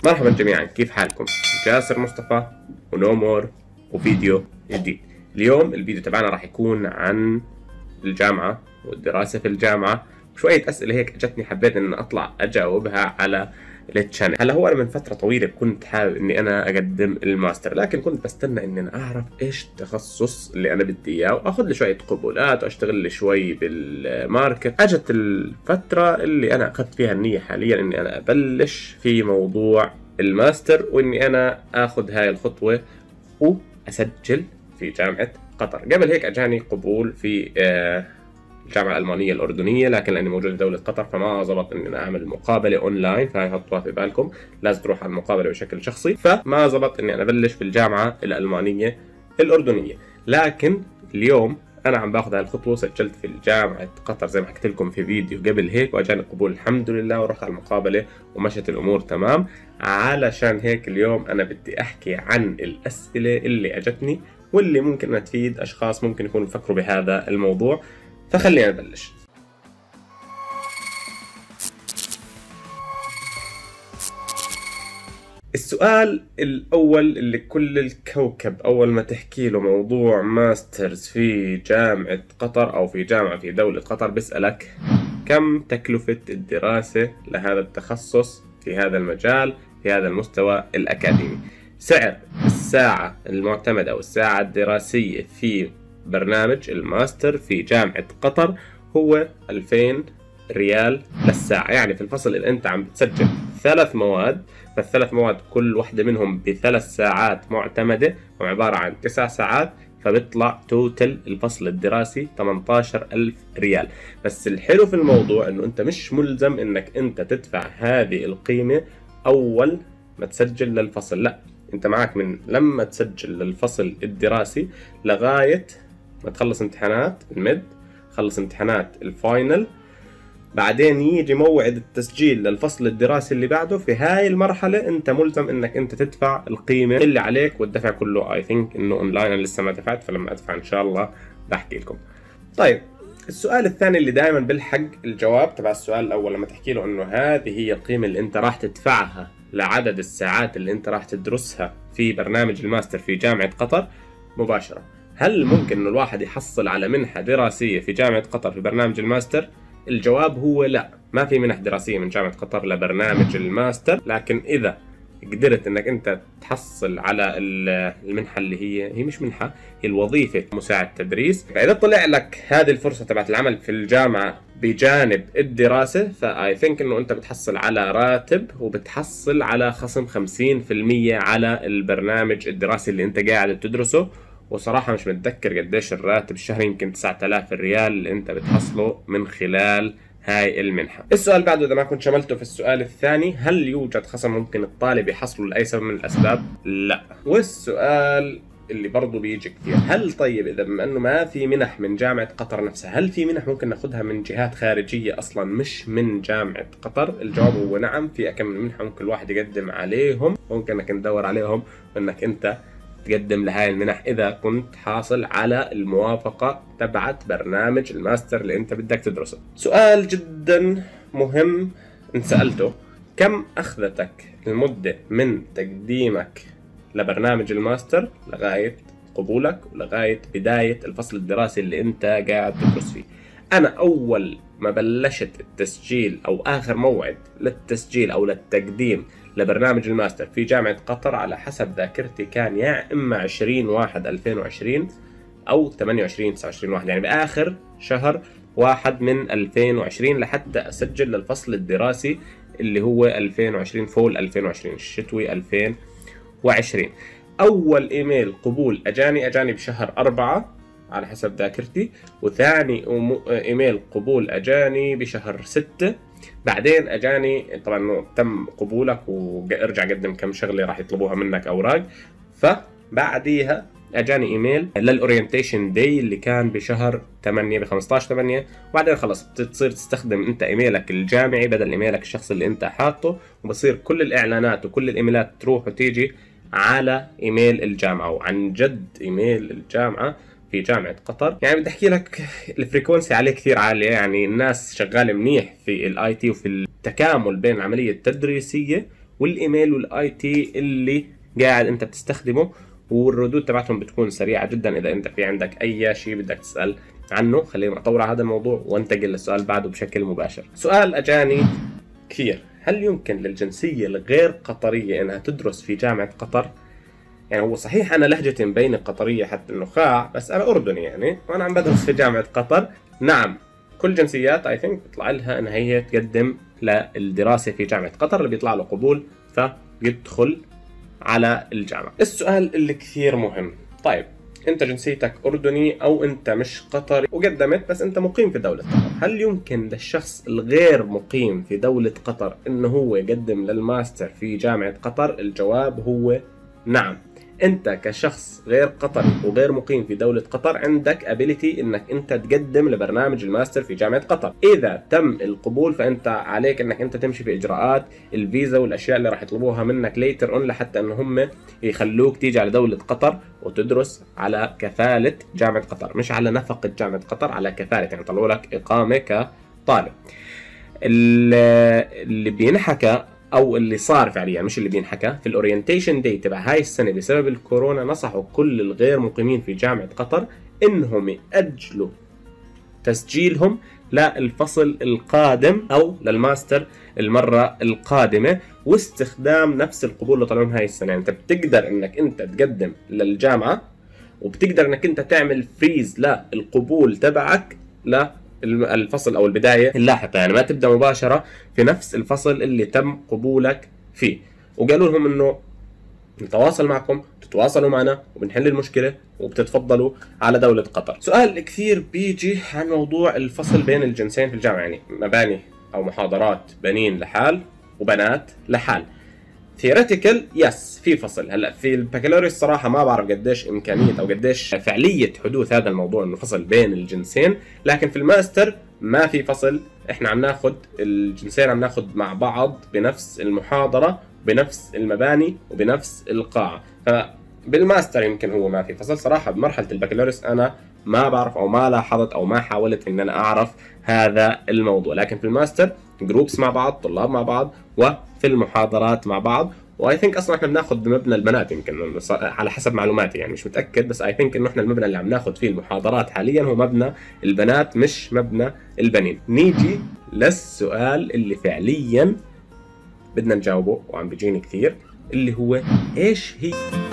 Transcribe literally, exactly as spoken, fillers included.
مرحبا جميعا، كيف حالكم؟ جاسر مصطفى ونو مور وفيديو جديد. اليوم الفيديو تبعنا راح يكون عن الجامعة والدراسة في الجامعة، شوية أسئلة هيك اجتني حبيت ان اطلع اجاوبها على التشانل. هلا هو انا من فترة طويلة كنت حابب اني انا اقدم الماستر، لكن كنت بستنى اني انا اعرف ايش التخصص اللي انا بدي اياه واخذ لي شوية قبولات واشتغل لي شوي بالماركت. اجت الفترة اللي انا اخذت فيها النية حاليا اني انا ابلش في موضوع الماستر، واني انا اخذ هاي الخطوة واسجل في جامعة قطر. قبل هيك اجاني قبول في آه الجامعة الألمانية الأردنية، لكن لأني موجود في دولة قطر فما ظبط إني أنا أعمل مقابلة أونلاين، فهي حطوها في بالكم لازم تروح على المقابلة بشكل شخصي، فما ظبط إني أنا أبلش في الجامعة الألمانية الأردنية. لكن اليوم أنا عم باخذ هاي الخطوة، سجلت في جامعة قطر زي ما حكيت لكم في فيديو قبل هيك، وأجاني قبول الحمد لله، ورحت على المقابلة ومشت الأمور تمام. علشان هيك اليوم أنا بدي أحكي عن الأسئلة اللي أجتني واللي ممكن أن تفيد أشخاص ممكن يكونوا يفكروا بهذا الموضوع، فخلينا نبلش. السؤال الأول اللي كل الكوكب أول ما تحكي له موضوع ماسترز في جامعة قطر أو في جامعة في دولة قطر بيسألك كم تكلفة الدراسة لهذا التخصص في هذا المجال في هذا المستوى الأكاديمي. سعر الساعة المعتمدة أو الساعة الدراسية في برنامج الماستر في جامعة قطر هو ألفين ريال للساعة. يعني في الفصل اللي انت عم بتسجل ثلاث مواد، فالثلاث مواد كل واحدة منهم بثلاث ساعات معتمدة وعبارة عن تسع ساعات، فبيطلع توتل الفصل الدراسي ثمانية عشر ألف ريال. بس الحلو في الموضوع انه انت مش ملزم انك انت تدفع هذه القيمة اول ما تسجل للفصل، لا، انت معك من لما تسجل للفصل الدراسي لغاية ما تخلص امتحانات الميد، خلص امتحانات الفاينل، بعدين يجي موعد التسجيل للفصل الدراسي اللي بعده. في هاي المرحلة انت ملزم انك انت تدفع القيمة اللي عليك، والدفع كله اي ثينك انه اونلاين، انا لسه ما دفعت، فلما ادفع ان شاء الله بحكي لكم. طيب السؤال الثاني اللي دائما بلحق الجواب تبع السؤال الاول لما تحكي له انه هذه هي القيمة اللي انت راح تدفعها لعدد الساعات اللي انت راح تدرسها في برنامج الماستر في جامعة قطر مباشرة، هل ممكن انه الواحد يحصل على منحة دراسية في جامعة قطر في برنامج الماستر؟ الجواب هو لا، ما في منح دراسية من جامعة قطر لبرنامج الماستر، لكن إذا قدرت انك انت تحصل على المنحة اللي هي هي مش منحة، هي الوظيفة مساعد تدريس، فإذا طلع لك هذه الفرصة تبعت العمل في الجامعة بجانب الدراسة، فاي ثينك انه انت بتحصل على راتب وبتحصل على خصم خمسين بالمية على البرنامج الدراسي اللي انت قاعد تدرسه. وصراحة مش متذكر قديش الراتب الشهري، يمكن تسعة آلاف ريال اللي انت بتحصله من خلال هاي المنحة. السؤال بعده إذا ما كنت شملته في السؤال الثاني، هل يوجد خصم ممكن الطالب يحصله لأي سبب من الأسباب؟ لا. والسؤال اللي برضه بيجي كثير، هل طيب إذا بما أنه ما في منح من جامعة قطر نفسها، هل في منح ممكن ناخذها من جهات خارجية أصلا مش من جامعة قطر؟ الجواب هو نعم، في أكم من منحة ممكن الواحد يقدم عليهم، ممكن انك ندور عليهم وانك انت تقدم لهاي المنح إذا كنت حاصل على الموافقة تبعت برنامج الماستر اللي أنت بدك تدرسه. سؤال جدا مهم انسألته، كم أخذتك المدة من تقديمك لبرنامج الماستر لغاية قبولك ولغاية بداية الفصل الدراسي اللي أنت قاعد تدرس فيه؟ أنا أول ما بلشت التسجيل أو آخر موعد للتسجيل أو للتقديم لبرنامج الماستر في جامعة قطر على حسب ذاكرتي كان يا إما عشرين واحد ألفين وعشرين أو ثمانية وعشرين تسعة وعشرين واحد، يعني بآخر شهر واحد من ألفين وعشرين لحتى أسجل للفصل الدراسي اللي هو ألفين وعشرين فول ألفين وعشرين الشتوي ألفين وعشرين. أول إيميل قبول أجاني أجاني بشهر أربعة على حسب ذاكرتي، وثاني إيميل قبول أجاني بشهر ستة. بعدين اجاني طبعا تم قبولك وارجع قدم كم شغله راح يطلبوها منك اوراق، فبعديها اجاني ايميل للاورينتيشن داي اللي كان بشهر ثمانية ب خمسة عشر ثمانية، وبعدين خلص بتصير تستخدم انت ايميلك الجامعي بدل ايميلك الشخصي اللي انت حاطه، وبصير كل الاعلانات وكل الايميلات تروح وتيجي على ايميل الجامعه. وعن جد ايميل الجامعه في جامعة قطر يعني بدي احكي لك الفريكونسي عليه كثير عالية، يعني الناس شغالة منيح في الاي تي وفي التكامل بين العملية التدريسية والايميل والاي تي اللي قاعد انت بتستخدمه، والردود تبعتهم بتكون سريعه جدا اذا انت في عندك اي شيء بدك تسال عنه. خلينا نطور على هذا الموضوع وانتقل للسؤال بعده بشكل مباشر. سؤال اجاني كثير: هل يمكن للجنسيه الغير قطريه انها تدرس في جامعه قطر؟ يعني هو صحيح انا لهجتي مبينه قطريه حتى النخاع، بس انا اردني يعني وانا عم بدرس في جامعه قطر. نعم، كل جنسيات اي ثينك بيطلع لها ان هي تقدم للدراسه في جامعه قطر، اللي بيطلع له قبول فيدخل على الجامعه. السؤال اللي كثير مهم: طيب انت جنسيتك اردني او انت مش قطري وقدمت بس انت مقيم في دوله قطر، هل يمكن للشخص الغير مقيم في دوله قطر انه هو يقدم للماستر في جامعه قطر؟ الجواب هو نعم. انت كشخص غير قطري وغير مقيم في دولة قطر عندك ابيليتي انك انت تقدم لبرنامج الماستر في جامعة قطر. اذا تم القبول فانت عليك انك انت تمشي في اجراءات الفيزا والاشياء اللي راح يطلبوها منك ليتر اون لحتى ان هم يخلوك تيجي على دولة قطر وتدرس على كفالة جامعة قطر، مش على نفقة جامعة قطر، على كفالة، يعني يطلعوا لك اقامة كطالب. اللي بينحكى او اللي صار فعليا، مش اللي بينحكى، في الاورينتيشن داي تبع هاي السنه بسبب الكورونا نصحوا كل الغير مقيمين في جامعه قطر انهم ياجلوا تسجيلهم للفصل القادم او للماستر المره القادمه، واستخدام نفس القبول اللي طلعوا هاي السنه. يعني انت بتقدر انك انت تقدم للجامعه وبتقدر انك انت تعمل فريز للقبول تبعك ل الفصل او البدايه اللاحقه، يعني ما تبدا مباشره في نفس الفصل اللي تم قبولك فيه. وقالوا لهم انه نتواصل معكم، تتواصلوا معنا وبنحل المشكله وبتتفضلوا على دوله قطر. سؤال كثير بيجي عن موضوع الفصل بين الجنسين في الجامعه، يعني مباني او محاضرات بنين لحال وبنات لحال. ثيوريتيكال يس في فصل. هلا في البكالوريوس صراحه ما بعرف قديش امكانيه او قديش فعليه حدوث هذا الموضوع انه فصل بين الجنسين، لكن في الماستر ما في فصل. احنا عم ناخذ الجنسين عم ناخذ مع بعض بنفس المحاضره بنفس المباني وبنفس القاعه. فبالماستر يمكن هو ما في فصل. صراحه بمرحله البكالوريوس انا ما بعرف او ما لاحظت او ما حاولت ان انا اعرف هذا الموضوع، لكن في الماستر جروبس مع بعض، طلاب مع بعض، وفي المحاضرات مع بعض. واي ثينك اصلا احنا بناخذ بمبنى البنات يمكن على حسب معلوماتي، يعني مش متاكد، بس اي ثينك انه احنا المبنى اللي عم ناخذ فيه المحاضرات حاليا هو مبنى البنات مش مبنى البنين. نيجي للسؤال اللي فعليا بدنا نجاوبه وعم بيجيني كثير، اللي هو ايش هي